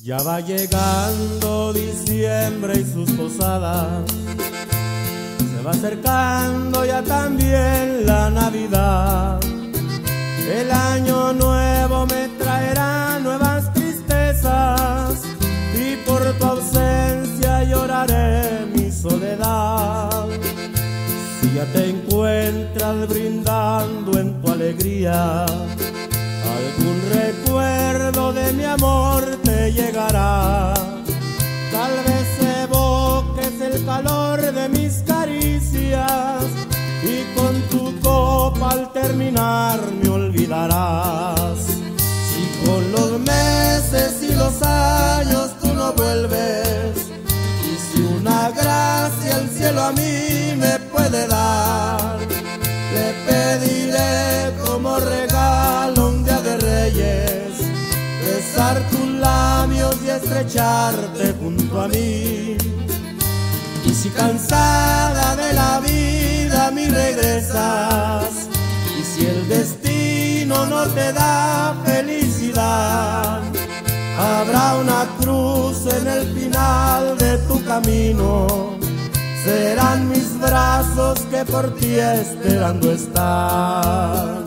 Ya va llegando diciembre y sus posadas, se va acercando ya también la Navidad. El año nuevo me traerá nuevas tristezas y por tu ausencia lloraré mi soledad. Si ya te encuentras brindando en tu alegría, algún recuerdo de mi amor te llegará. Tal vez evoques el calor de mis caricias y con tu copa al terminar me olvidarás. Si con los meses y los años tú no vuelves, y si una gracia el cielo a mí me puede dar, le pediré como regalo un día de Reyes, besar tus labios y estrecharte junto a mí. Y si cansada de la vida a mí regresas, y si el destino no te da felicidad, habrá una cruz en el final de tu camino. Serán mis brazos que por ti esperando están.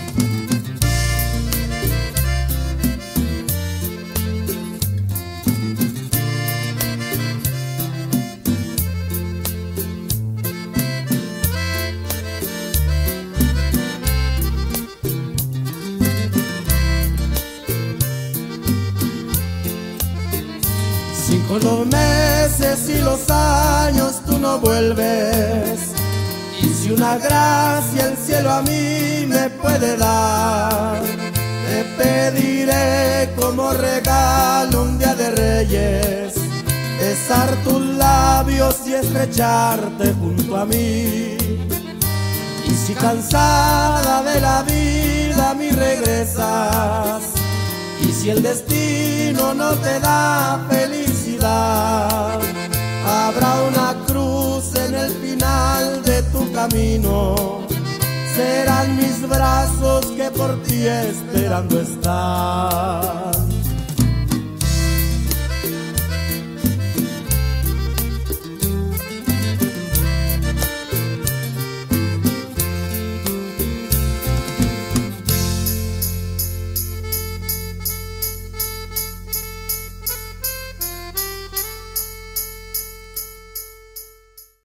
Si con los meses y los años tú no vuelves, y si una gracia el cielo a mí me puede dar, te pediré como regalo un día de Reyes, besar tus labios y estrecharte junto a mí. Y si cansada de la vida a mí regresas, y si el destino no te da felicidad, habrá una cruz en el final de tu camino. Serán mis brazos que por ti esperando están.